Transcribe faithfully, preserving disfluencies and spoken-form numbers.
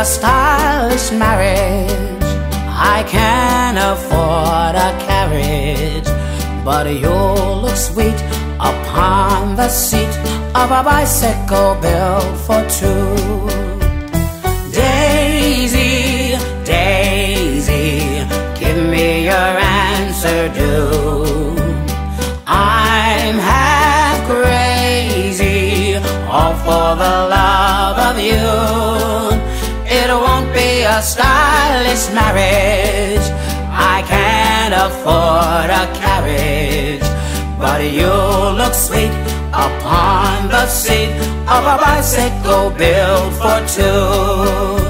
a stylish marriage. I can afford a carriage, but you'll look sweet upon the seat of a bicycle built for two. Daisy, Daisy, give me your answer due. I'm half crazy, all for the love of you. It won't be a stylish marriage, I can't afford a carriage, but you'll look sweet upon the seat of a bicycle built for two.